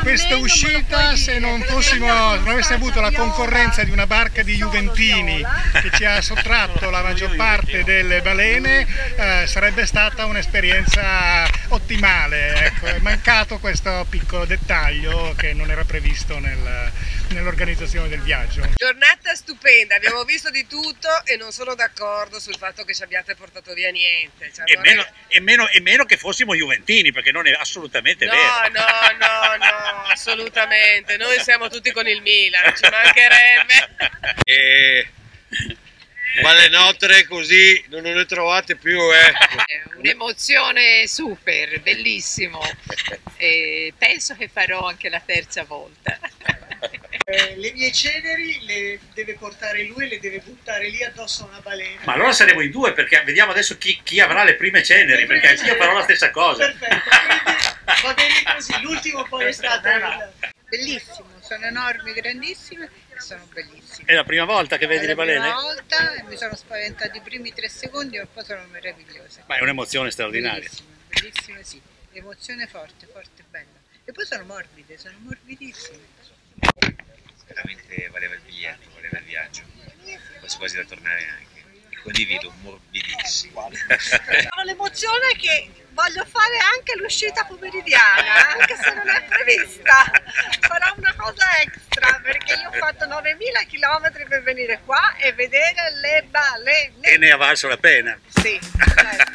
questa uscita, se non avesse avuto la concorrenza di una barca di juventini che ci ha sottratto la maggior parte delle balene, sarebbe stata un'esperienza ottimale. Ecco, è mancato questo piccolo dettaglio che non era previsto nell'organizzazione del viaggio. Giornata stupenda, abbiamo visto di tutto e non sono d'accordo sul fatto che ci abbiate portato via niente. Cioè, e meno che fossimo juventini, perché non è assolutamente vero. No, assolutamente. Noi siamo tutti con il Milan, ci mancherebbe. Balenottole così non ne trovate più, Un'emozione super, bellissimo. E penso che farò anche la terza volta. Le mie ceneri le deve portare lui e le deve buttare lì addosso a una balena. Ma allora saremo in due, perché vediamo adesso chi avrà le prime ceneri, perché anch'io farò la stessa cosa. Perfetto, quindi va bene così, l'ultimo poi è stato Bellissimo, sono enormi, grandissime e sono bellissime. È la prima volta che vedi le balene? È la prima volta e mi sono spaventata i primi 3 secondi e poi sono meravigliose. Ma è un'emozione straordinaria. Bellissime, sì. Emozione forte, forte e bella. E poi sono morbide, sono morbidissime. Veramente valeva il biglietto, valeva il viaggio, quasi quasi da tornare anche, e condivido, morbidissimo. Ho l'emozione che voglio fare anche l'uscita pomeridiana, anche se non è prevista, sarà una cosa extra, perché io ho fatto 9000 km per venire qua e vedere le balene. E ne ha valso la pena. Sì, certo.